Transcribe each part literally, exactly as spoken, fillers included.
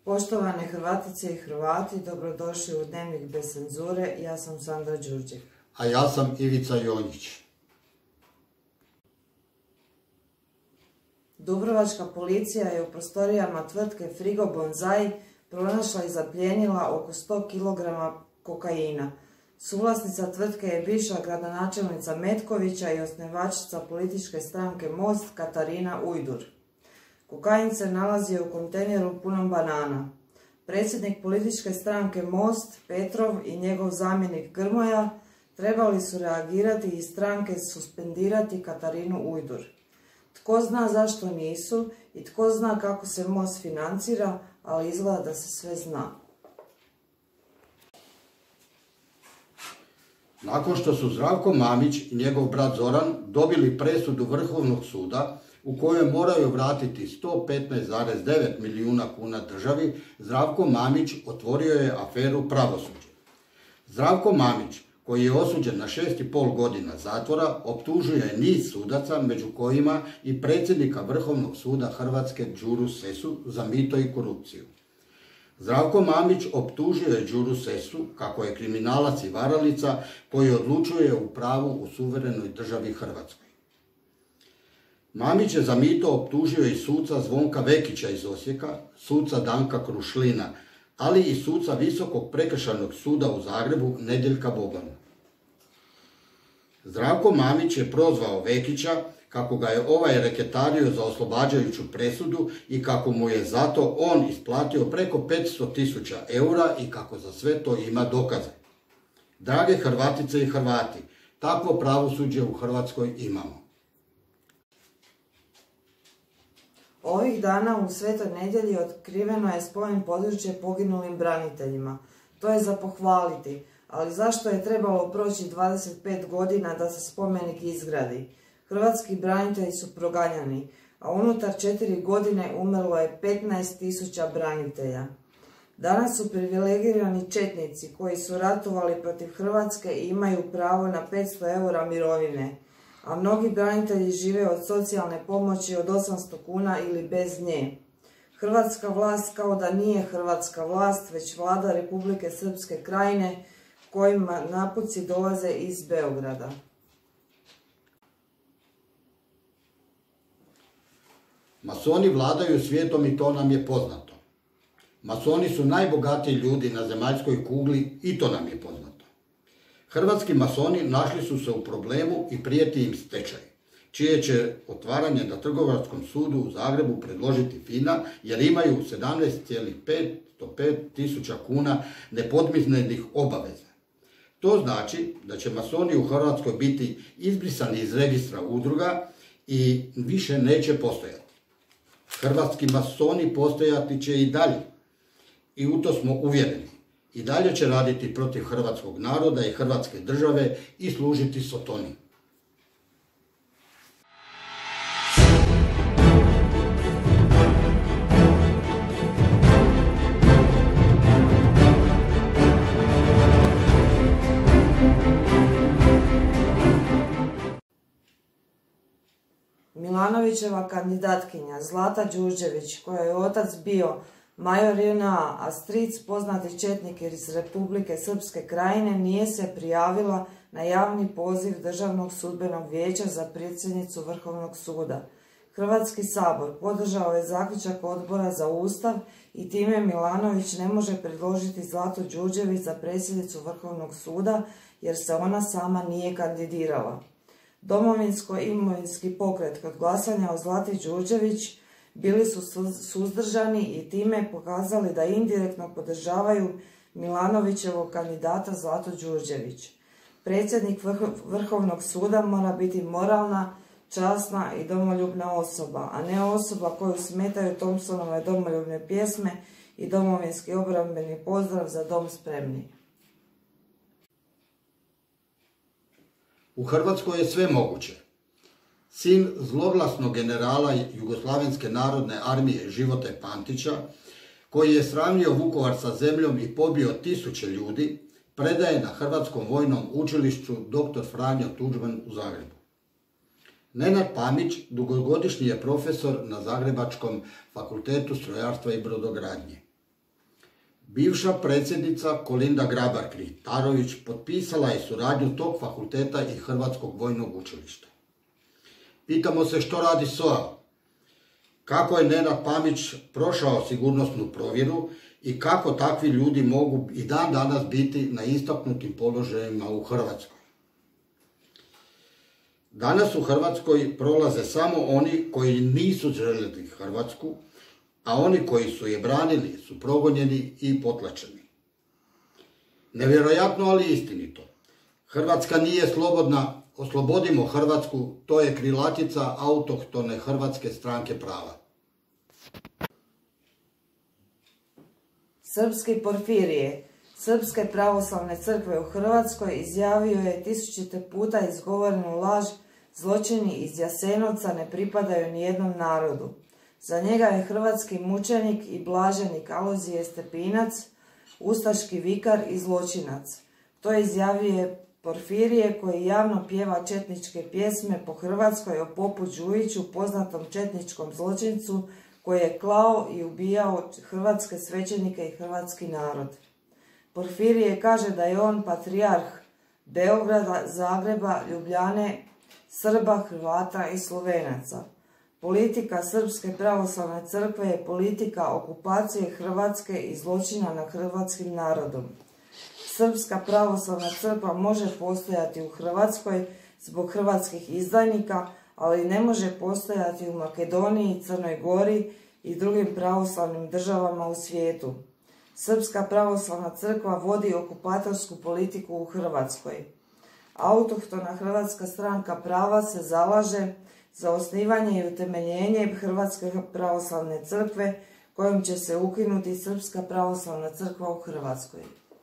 Poštovane Hrvatice i Hrvati, dobrodošli u Dnevnik bez cenzure. Ja sam Sandra Đurđev. A ja sam Ivica Jonjić. Dubrovačka policija je u prostorijama tvrtke Frigo Bonzai pronašla i zaplijenila oko sto kilograma kokaina. Suvlasnica tvrtke je bivša gradonačelnica Metkovića i osnivačica političke stranke Most Katarina Ujdur. Kokain se nalazio u kontejneru punom banana. Predsjednik političke stranke Most, Petrov, i njegov zamjenik Grmoja trebali su reagirati i iz stranke suspendirati Katarinu Ujdur. Tko zna zašto nisu i tko zna kako se Most financira, ali izgleda da se sve zna. Nakon što su Zdravko Mamić i njegov brat Zoran dobili presudu Vrhovnog suda u kojoj moraju vratiti sto petnaest zarez devet milijuna kuna državi, Zdravko Mamić otvorio je aferu pravosuđe. Zdravko Mamić, koji je osuđen na šest i pol godina zatvora, optužuje niz sudaca, među kojima i predsjednika Vrhovnog suda Hrvatske Đuru Sesu za mito i korupciju. Zdravko Mamić optužio je Đuru Sesu kako je kriminalac i varalica koji odlučuje u pravu u suverenoj državi Hrvatskoj. Mamić je za mito optužio i suca Zvonka Vekića iz Osijeka, suca Danka Krušlina, ali i suca Visokog prekršajnog suda u Zagrebu Nedjeljka Bobana. Zdravko Mamić je prozvao Vekića kako ga je ovaj reketario za oslobađajuću presudu i kako mu je zato on isplatio preko petsto tisuća eura i kako za sve to ima dokaze. Drage Hrvatice i Hrvati, takvo pravosuđe u Hrvatskoj imamo. Ovih dana u Svetoj Nedjelji otkriveno je spomen područje poginulim braniteljima. To je za pohvaliti, ali zašto je trebalo proći dvadeset pet godina da se spomenik izgradi? Hrvatski branitelji su proganjani, a unutar četiri godine umrlo je petnaest tisuća branitelja. Danas su privilegirani četnici koji su ratovali protiv Hrvatske i imaju pravo na petsto eura mirovine, a mnogi branitelji žive od socijalne pomoći od osamsto kuna ili bez nje. Hrvatska vlast kao da nije hrvatska vlast, već vlada Republike Srpske Krajine, kojima napuci dolaze iz Beograda. Masoni vladaju svijetom i to nam je poznato. Masoni su najbogatiji ljudi na zemaljskoj kugli i to nam je poznato. Hrvatski masoni našli su se u problemu i prijeti im stečaj, čije će otvaranje na Trgovačkom sudu u Zagrebu predložiti FINA jer imaju sedamnaest zarez petsto pet tisuća kuna nepodmirenih obaveza. To znači da će masoni u Hrvatskoj biti izbrisani iz registra udruga i više neće postojati. Hrvatski masoni postojati će i dalje i u to smo uvjereni. I dalje će raditi protiv hrvatskog naroda i hrvatske države i služiti sotoni. Milanovićeva kandidatkinja Zlata Đurđević, koja je otac bio major J N A, a stric poznati četnik iz Republike Srpske Krajine, nije se prijavila na javni poziv Državnog sudbenog vijeća za predsjednicu Vrhovnog suda. Hrvatski sabor podržao je zaključak Odbora za Ustav i time Milanović ne može predložiti Zlatu Đurđević za predsjednicu Vrhovnog suda jer se ona sama nije kandidirala. Domovinsko-imovinski pokret kod glasanja o Zlati Đurđević bili su suzdržani i time pokazali da indirektno podržavaju Milanovićevog kandidata Zlatu Đurđević. Predsjednik Vrhovnog suda mora biti moralna, časna i domoljubna osoba, a ne osoba koju smetaju Thompsonove domoljubne pjesme i domovinski obrambeni pozdrav za dom spremni. U Hrvatskoj je sve moguće. Sin zloglasnog generala Jugoslavenske narodne armije Živote Pantića, koji je sravnio Vukovar sa zemljom i pobio tisuće ljudi, predaje na Hrvatskom vojnom učilištu doktor Franjo Tuđman u Zagrebu. Nenad Pamić dugogodišnji je profesor na Zagrebačkom fakultetu strojarstva i brodogradnje. Bivša predsjednica Kolinda Grabar-Kitarović potpisala je suradnju tog fakulteta i Hrvatskog vojnog učilišta. Pitamo se što radi S O A, kako je Nenad Pamić prošao sigurnosnu provjeru i kako takvi ljudi mogu i dan danas biti na istaknutim položajima u Hrvatskoj. Danas u Hrvatskoj prolaze samo oni koji nisu željeli Hrvatsku, a oni koji su je branili su progonjeni i potlačeni. Nevjerojatno, ali istinito. Hrvatska nije slobodna, oslobodimo Hrvatsku, to je krilatica autohtone Hrvatske stranke prava. Srpski Porfirije, Srpske pravoslavne crkve u Hrvatskoj, izjavio je tisućite puta izgovorenu laž: zločini iz Jasenovca ne pripadaju nijednom narodu. Za njega je hrvatski mučenik i blaženik Alojzije Stepinac ustaški vikar i zločinac. To izjavio Porfirije, koji javno pjeva četničke pjesme po Hrvatskoj o popu Đujiću, poznatom četničkom zločincu koji je klao i ubijao hrvatske svećenike i hrvatski narod. Porfirije kaže da je on patrijarh Beograda, Zagreba, Ljubljane, Srba, Hrvata i Slovenaca. Politika Srpske pravoslavne crkve je politika okupacije Hrvatske i zločina nad hrvatskim narodom. Srpska pravoslavna crkva može postojati u Hrvatskoj zbog hrvatskih izdajnika, ali ne može postojati u Makedoniji, Crnoj Gori i drugim pravoslavnim državama u svijetu. Srpska pravoslavna crkva vodi okupatorsku politiku u Hrvatskoj. Autohtona Hrvatska stranka prava se zalaže za osnivanje i utemeljenje Hrvatske pravoslavne crkve, kojom će se ukinuti Srpska pravoslavna crkva u Hrvatskoj.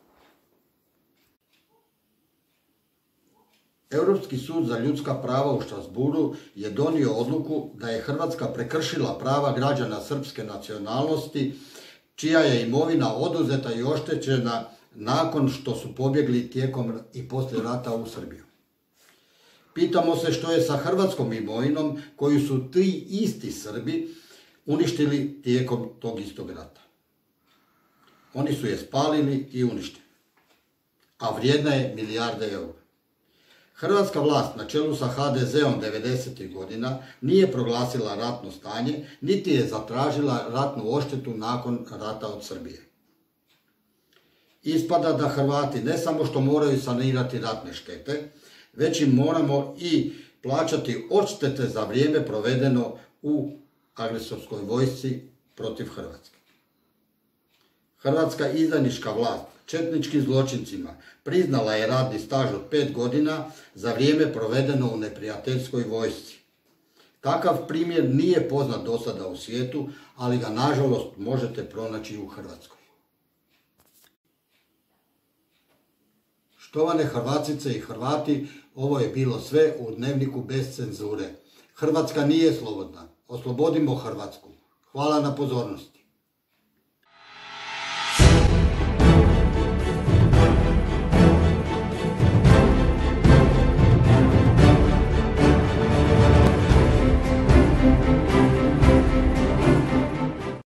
Europski sud za ljudska prava u Strasbourgu je donio odluku da je Hrvatska prekršila prava građana srpske nacionalnosti, čija je imovina oduzeta i oštećena nakon što su pobjegli tijekom i poslije rata u Srbiju. Pitamo se što je sa hrvatskom imovinom koju su ti isti Srbi uništili tijekom tog istog rata. Oni su je spalili i uništili, a vrijedna je milijarde eura. Hrvatska vlast na čelu sa ha de zeom devedesetih godina nije proglasila ratno stanje, niti je zatražila ratnu odštetu nakon rata od Srbije. Ispada da Hrvati ne samo što moraju sanirati ratne štete, već im moramo i plaćati odštete za vrijeme provedeno u agresorskoj vojsci protiv Hrvatske. Hrvatska izdajnička vlast četničkim zločincima priznala je radni staž od pet godina za vrijeme provedeno u neprijateljskoj vojsci. Takav primjer nije poznat do sada u svijetu, ali ga nažalost možete pronaći u Hrvatskoj. Štovane Hrvatice i Hrvati, ovo je bilo sve u Dnevniku bez cenzure. Hrvatska nije slobodna. Oslobodimo Hrvatsku. Hvala na pozornosti.